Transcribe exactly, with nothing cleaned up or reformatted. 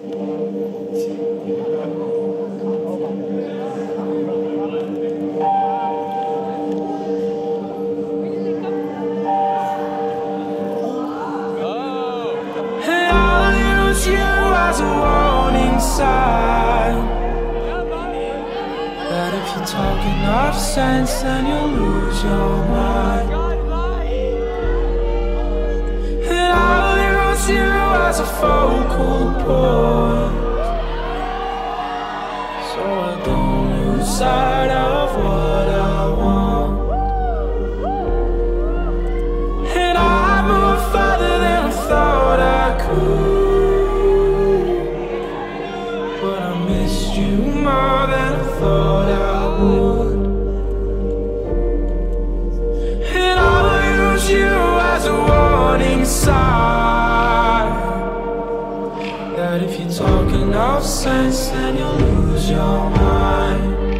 As a warning sign that if you talk enough sense, then you'll lose your mind. And I'll use you as a focal point, so I don't lose sight of what I want. And I move farther than I thought I could. You more than I thought I would. And I'll use you as a warning sign that if you talk enough sense, then you'll lose your mind.